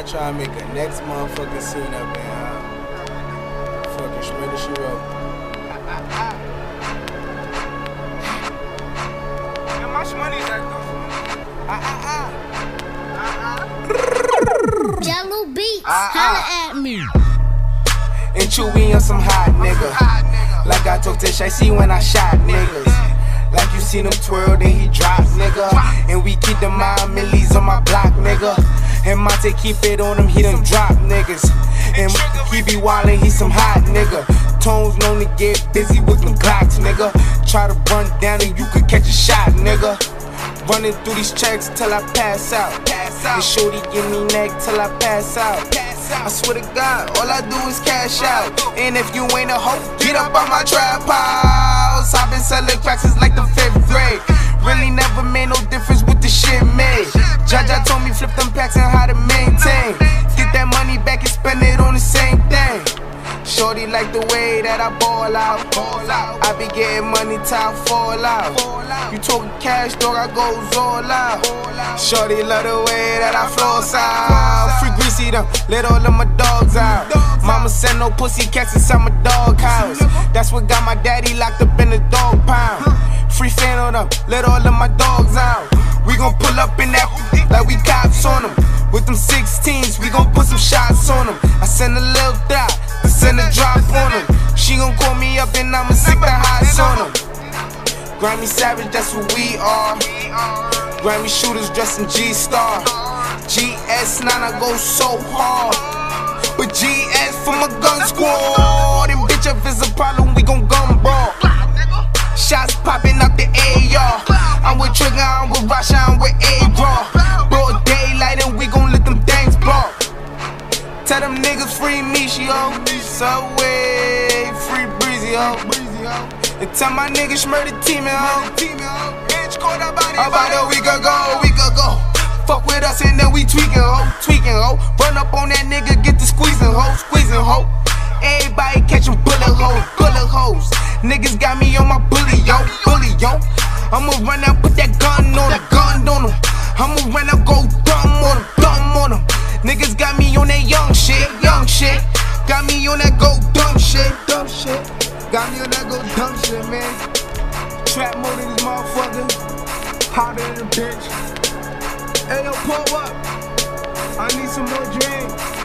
try to make a next motherfucking scene up in fucking Shredder She Wrote. How much money is that though? Jello Beats, holla at me. And Chewy on some hot nigga. Like I told Tish, I see when I shot niggas. Like you seen him twirl, then he drop, nigga. And we keep the mind millies on my block, nigga. And Monte keep it on him, he done drop niggas. And he be wildin', he some hot nigga. Tones known to get busy with them Glocks, nigga. Try to run down and you could catch a shot, nigga. Running through these checks till I pass out. And shorty give me neck till I pass out. I swear to God, all I do is cash out. And if you ain't a hoe, get up on my trap house. I've been selling cracks since like the 5th grade. Really never made no difference with the shit made. Jaja told me flip them packs and how to maintain. Get that money back and spend it on the same thing. Shorty like the way that I ball out. I be getting money till I fall out. You talking cash, dog, I goes all out. Shorty love the way that I floss out. Free greasy them, let all of my dogs out. Mama send no pussy cats inside my dog house. That's what got my daddy locked up in the dog pound. Free fan on them, let all of my dogs out. We gon' pull up in that like we cops on them. With them 16s, we gon' put some shots on them. I send a little dot, I send a drop on them. She gon' call me up and I'ma stick the highs on them. Grammy Savage, that's what we are. Grammy shooters dressed in G-Star. GS9, I go so hard. But GS for my gun squad. And bitch, if it's a problem, we gon' gun ball. Shots popping up the AR. I'm with Trigger, I'm with Rasha, I'm with A-Raw. Broad daylight and we gon' let them things blow. Tell them niggas free Michio. Subway, free Breezy, ho. And tell my niggas murder team, ho. About a week ago. Fuck with us and then we tweaking, ho. Run up on that nigga, get the squeezing, ho. Everybody catching bullet holes. Niggas got me on my bully, yo. I'ma run out, put that gun on him. I'ma run out, go dumb on him. Niggas got me on that young shit. Got me on that go dumb shit. Got me on that go dumb shit, man. Trap mode in this motherfucker. Hotter than a bitch. Hey, yo, pull up. I need some more drink.